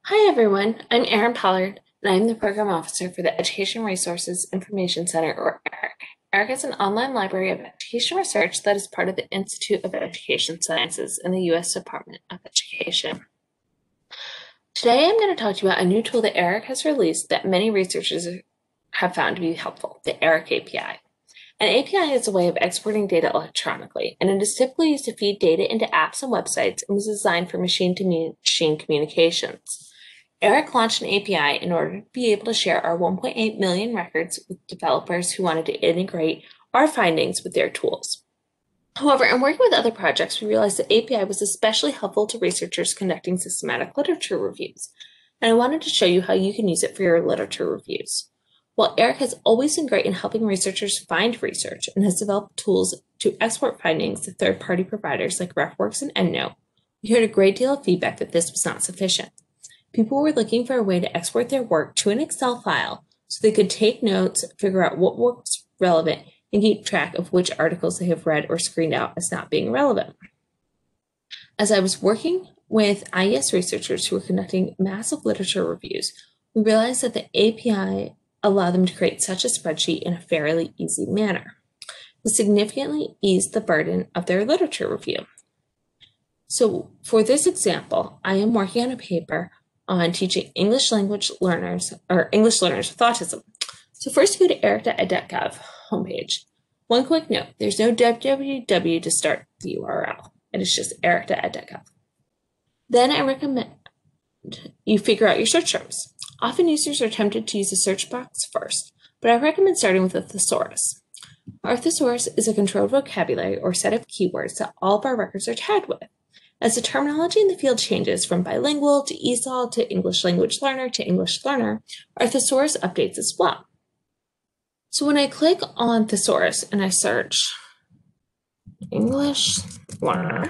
Hi everyone, I'm Erin Pollard, and I'm the Program Officer for the Education Resources Information Center, or ERIC. ERIC is an online library of education research that is part of the Institute of Education Sciences in the U.S. Department of Education. Today I'm going to talk to you about a new tool that ERIC has released that many researchers have found to be helpful, the ERIC API. An API is a way of exporting data electronically, and it is typically used to feed data into apps and websites and was designed for machine-to-machine communications. ERIC launched an API in order to be able to share our 1.8 million records with developers who wanted to integrate our findings with their tools. However, in working with other projects, we realized that API was especially helpful to researchers conducting systematic literature reviews, and I wanted to show you how you can use it for your literature reviews. While ERIC has always been great in helping researchers find research and has developed tools to export findings to third-party providers like RefWorks and EndNote, we heard a great deal of feedback that this was not sufficient. People were looking for a way to export their work to an Excel file so they could take notes, figure out what work was relevant, and keep track of which articles they have read or screened out as not being relevant. As I was working with IES researchers who were conducting massive literature reviews, we realized that the API allowed them to create such a spreadsheet in a fairly easy manner. This significantly eased the burden of their literature review. So for this example, I am working on a paper on teaching English language learners, or English learners with autism. So first go to eric.ed.gov homepage. One quick note, there's no www to start the URL. It is just eric.ed.gov. Then I recommend you figure out your search terms. Often users are tempted to use the search box first, but I recommend starting with a thesaurus. Our thesaurus is a controlled vocabulary or set of keywords that all of our records are tagged with. As the terminology in the field changes from bilingual to ESOL to English language learner to English learner, our thesaurus updates as well. So when I click on thesaurus and I search English learner,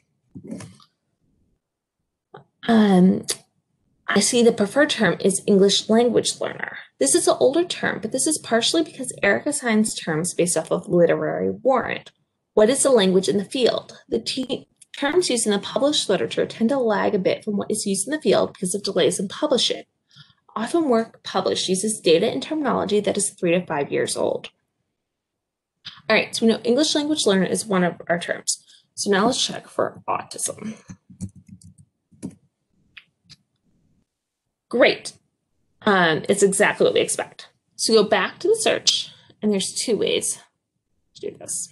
I see the preferred term is English language learner. This is an older term, but this is partially because ERIC assigns terms based off of literary warrant. What is the language in the field? The terms used in the published literature tend to lag a bit from what is used in the field because of delays in publishing. Often work published uses data and terminology that is 3 to 5 years old. All right, so we know English language learner is one of our terms. So now let's check for autism. Great. It's exactly what we expect. So go back to the search, and there's two ways to do this.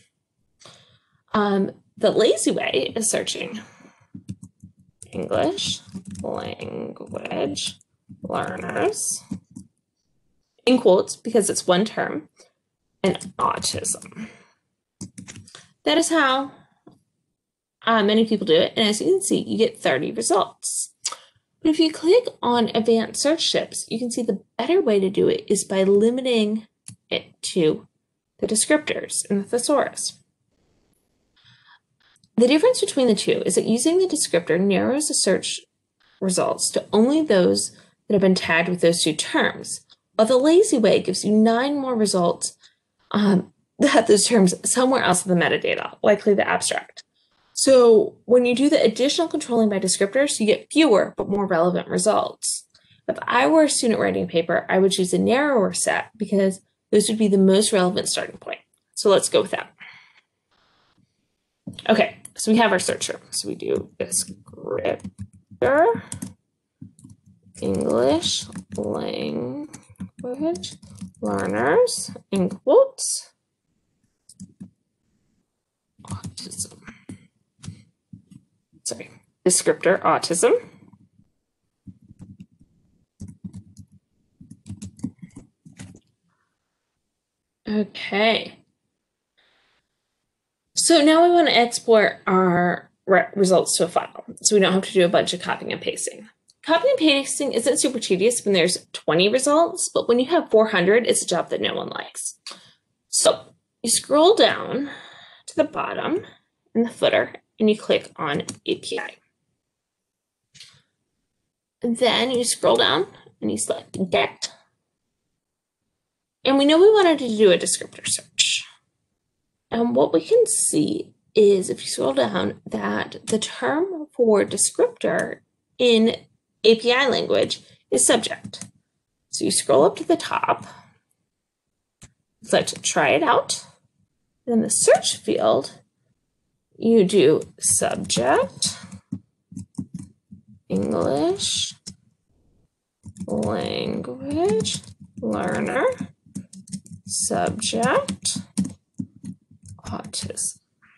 The lazy way is searching English language learners, in quotes because it's one term, and autism. That is how many people do it, and as you can see, you get 30 results. But if you click on advanced search tips, you can see the better way to do it is by limiting it to the descriptors in the thesaurus. The difference between the two is that using the descriptor narrows the search results to only those that have been tagged with those two terms, while the lazy way gives you 9 more results that have those terms somewhere else in the metadata, likely the abstract. So when you do the additional controlling by descriptors, you get fewer but more relevant results. If I were a student writing a paper, I would choose a narrower set because those would be the most relevant starting point. So let's go with that. Okay, so we have our search term. So we do descriptor, English language learners, in quotes, autism. Sorry, descriptor autism. Okay. So now we want to export our results to a file, so we don't have to do a bunch of copying and pasting. Copying and pasting isn't super tedious when there's 20 results, but when you have 400, it's a job that no one likes. So you scroll down to the bottom in the footer, and you click on API. And then you scroll down and you select Get. And we know we wanted to do a descriptor search. And what we can see is, if you scroll down, that the term for descriptor in API language is subject. So you scroll up to the top, select try it out. Then the search field, you do subject, English, language, learner, subject, autism.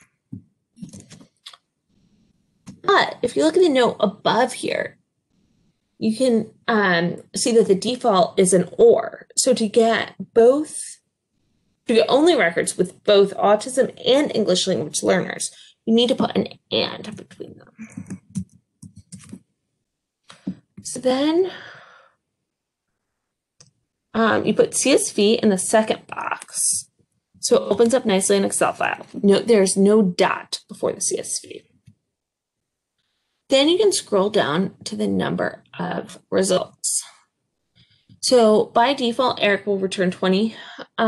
But if you look at the note above here, you can see that the default is an or. So to get only records with both autism and English language learners, you need to put an and between them. So then you put CSV in the second box. So it opens up nicely in an Excel file. Note there's no dot before the CSV. Then you can scroll down to the number of results. So by default, Eric will return 20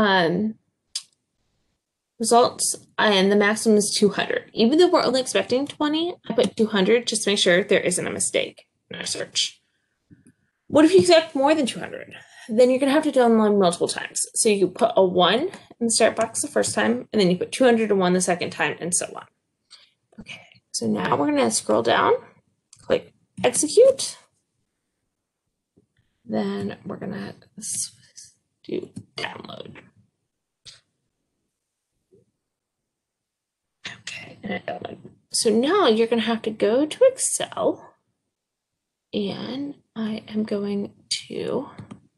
results, and the maximum is 200. Even though we're only expecting 20, I put 200 just to make sure there isn't a mistake in our search. What if you expect more than 200? Then you're going to have to download multiple times. So you put a 1 in the start box the first time, and then you put 201 the second time, and so on. Okay, so now we're going to scroll down, click execute. Then we're going to do download. Okay, and it downloaded. So now you're going to have to go to Excel, and I am going to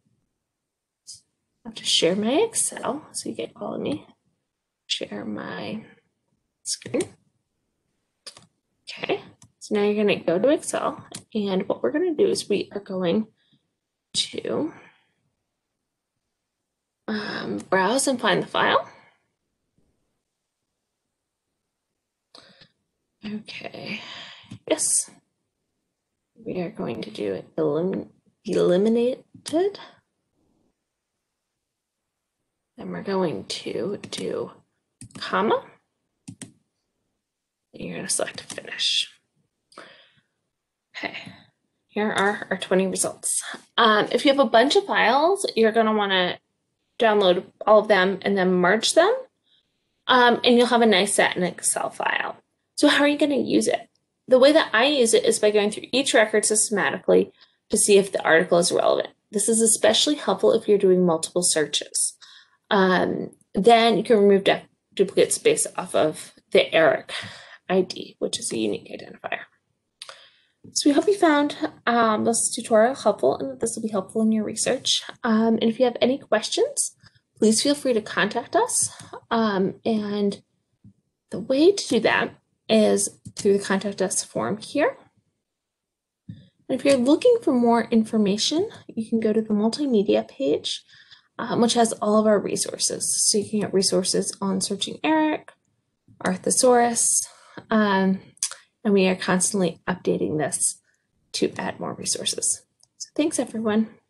have to share my Excel so you get all of me. Share my screen. Okay, so now you're going to go to Excel, and what we're going to do is we are going to browse and find the file. Okay, yes, we are going to do it eliminated. Then we're going to do comma. You're going to select finish. Okay, here are our 20 results. If you have a bunch of files, you're going to want to download all of them and then merge them, and you'll have a nice set in Excel file. So how are you going to use it? The way that I use it is by going through each record systematically to see if the article is relevant. This is especially helpful if you're doing multiple searches. Then you can remove duplicates based off of the ERIC ID, which is a unique identifier. So we hope you found this tutorial helpful and that this will be helpful in your research. And if you have any questions, please feel free to contact us. And the way to do that is through the Contact Us form here. And if you're looking for more information, you can go to the multimedia page, which has all of our resources. So you can get resources on searching ERIC, our Thesaurus, and we are constantly updating this to add more resources. So thanks, everyone.